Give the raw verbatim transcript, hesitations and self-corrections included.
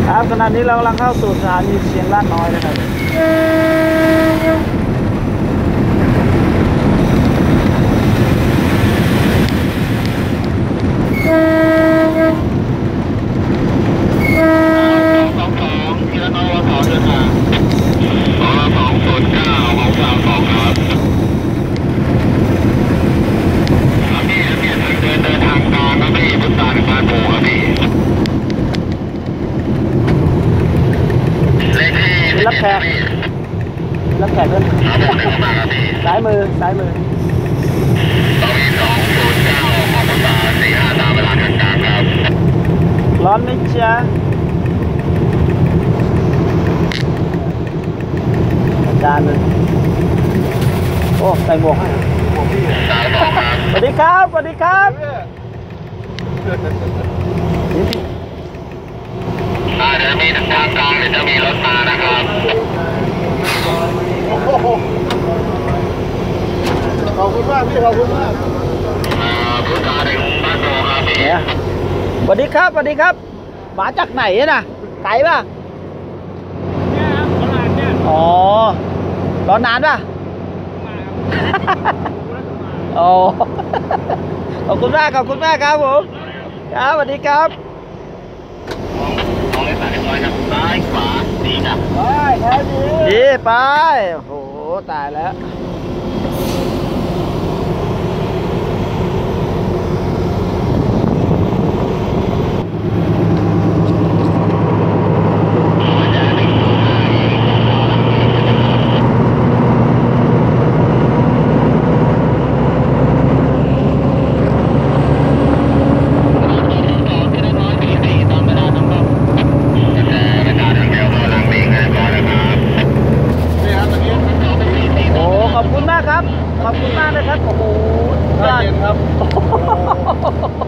ครับขณะนี้เรากำลังเข้าสู่สถานีเชียงรากน้อยนะครับสองสองที่ละน้อยสองเดินทางสองสองศูนย์เก้าของสามสองครับครับพี่พี่เดินเดินทางกลางครับพี่พุทธาถึงบ้านโพครับพี่เลขที่รับแขกรับแขกด้วยซ้ายมือซ้ายมือสองสองศูนย์เก้าของพุทธาสี่ห้าตามเวลากลางครับร้อนไหมจ๊ะอาจารย์เลยโอ้ใส่หมวกให้สวัสดีครับสวัสดีครับอ่าเดี๋ยวมีทางกลางเดี๋ยวจะมีรถมานะครับขอบคุณมากพี่ขอบคุณมากอ่าพุทธาถึงบ้านโพครับพี่สวัสดีครับสวัสดีครับมาจากไหนน่ะไกลป่ะเนี่ยครับตลาดเนี่ยอ๋อรอนานป่ะอ๋อขอบคุณมากขอบคุณมากครับผมครับสวัสดีครับสองเลขสามเรียบร้อยครับซ้ายขวาดีครับไปครับดีดีไปโอ้โหตายแล้วขอบคุณมากครับขอบคุณมากนะครับโอ้โหยอดครับ